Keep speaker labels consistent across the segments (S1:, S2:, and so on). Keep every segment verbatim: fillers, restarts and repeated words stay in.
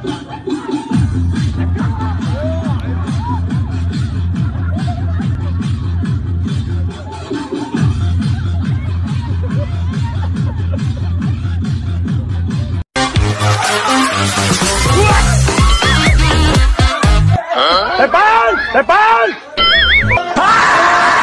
S1: 在搬，在搬！啊！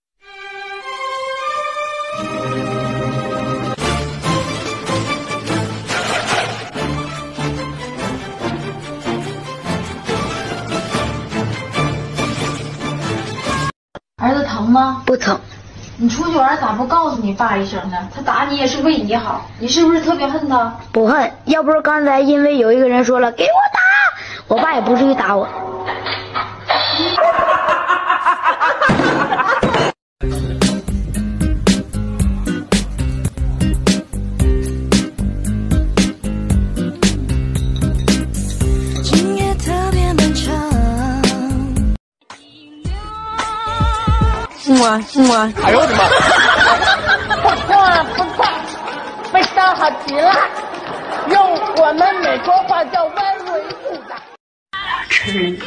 S2: 儿子疼吗？
S3: 不疼。
S2: 你出去玩咋不告诉你爸一声呢？他打你也是为你好，你是不是特别恨他？
S3: 不恨，要不是刚才因为有一个人说了给我打，我爸也不至于打我。
S4: 今夜特别漫长。
S5: 我我，
S1: 哎呦我的妈！
S5: 不错不错，味道好极了，用我们美国话叫弯为素的。
S3: 吃。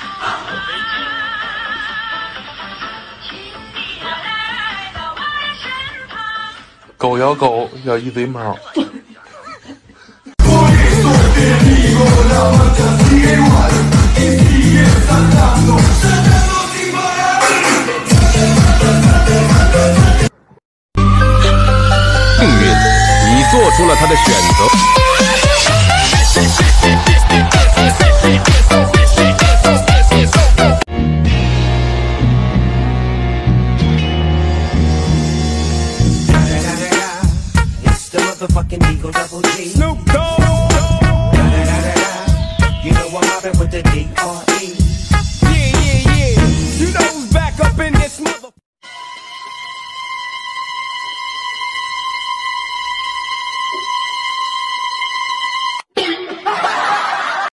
S6: 狗咬狗，咬一堆猫。
S7: 命运，你做出了他的选择。